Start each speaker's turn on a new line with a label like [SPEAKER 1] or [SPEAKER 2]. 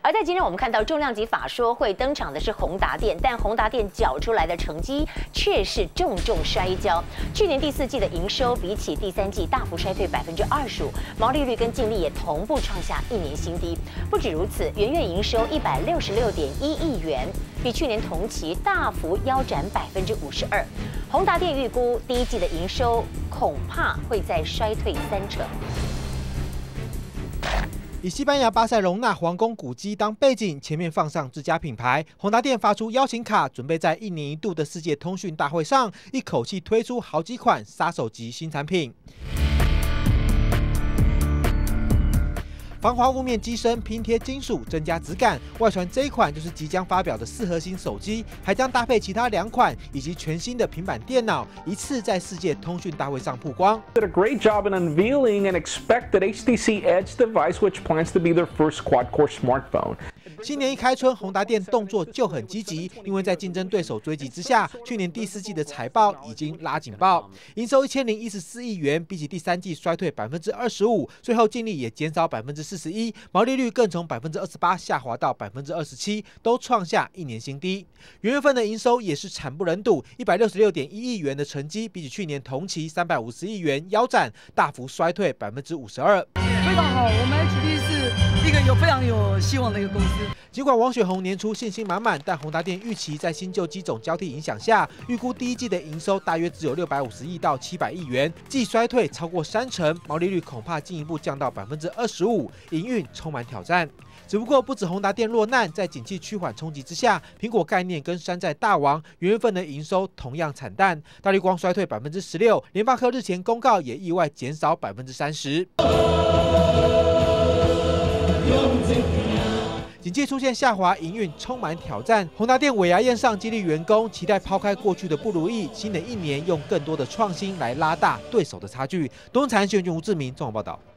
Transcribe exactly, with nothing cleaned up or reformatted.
[SPEAKER 1] 而在今天我们看到重量级法说会登场的是宏达电，但宏达电缴出来的成绩却是重重摔跤。去年第四季的营收比起第三季大幅衰退百分之二十五，毛利率跟净利也同步创下一年新低。不止如此，元月营收一百六十六点一亿元，比去年同期大幅腰斩百分之五十二。宏达电预估第一季的营收恐怕会再衰退三成。
[SPEAKER 2] 以西班牙巴塞隆纳皇宫古迹当背景，前面放上自家品牌，宏达电发出邀请卡，准备在一年一度的世界通讯大会上，一口气推出好几款杀手级新产品。 防滑雾面机身拼贴金属，增加质感。外传这一款就是即将发表的四核心手机，还将搭配其他两款以及全新的平板电脑，一次在世界通讯大会上曝光。
[SPEAKER 3] Did a great job in unveiling an expected H T C Edge device, which plans to be their first quad-core smartphone.
[SPEAKER 2] 新年一开春，宏达电动作就很积极，因为在竞争对手追击之下，去年第四季的财报已经拉警报，营收一千零一十四亿元，比起第三季衰退百分之二十五，最后净利也减少百分之四十一，毛利率更从百分之二十八下滑到百分之二十七，都创下一年新低。元月份的营收也是惨不忍睹，一百六十六点一亿元的成绩，比起去年同期三百五十亿元腰斩，大幅衰退百分之五十二。
[SPEAKER 4] 非常好，我们 H T 是一个有非常有希望的一个公司。
[SPEAKER 2] 尽管王雪红年初信心满满，但宏达电预期在新旧机种交替影响下，预估第一季的营收大约只有六百五十亿到七百亿元，季衰退超过三成，毛利率恐怕进一步降到百分之二十五，营运充满挑战。只不过不止宏达电落难，在景气趋缓冲击之下，苹果概念跟山寨大王元月份的营收同样惨淡，大立光衰退百分之十六，联发科日前公告也意外减少百分之三十。 景气出现下滑，营运充满挑战。宏达电尾牙宴上激励员工，期待抛开过去的不如意，新的一年用更多的创新来拉大对手的差距。东财新闻吴志明综合报道。